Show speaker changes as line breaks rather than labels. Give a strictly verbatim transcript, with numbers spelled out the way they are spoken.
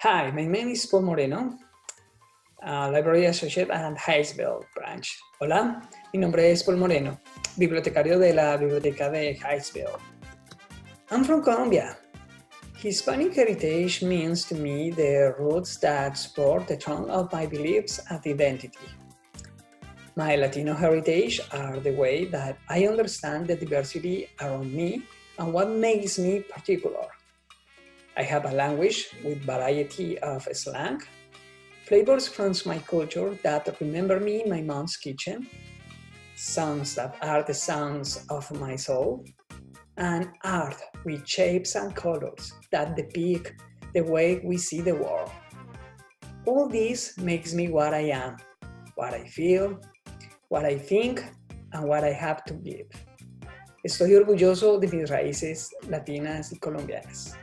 Hi, my name is Paul Moreno, uh, Library Associate at Hillsville Branch. Hola, mi nombre es Paul Moreno, bibliotecario de la Biblioteca de Hillsville. I'm from Colombia. Hispanic heritage means to me the roots that support the tone of my beliefs and identity. My Latino heritage are the way that I understand the diversity around me and what makes me particular. I have a language with variety of slang, flavors from my culture that remember me in my mom's kitchen, sounds that are the sounds of my soul, and art with shapes and colors that depict the way we see the world. All this makes me what I am, what I feel, what I think, and what I have to give. Estoy orgulloso de mis raíces latinas y colombianas.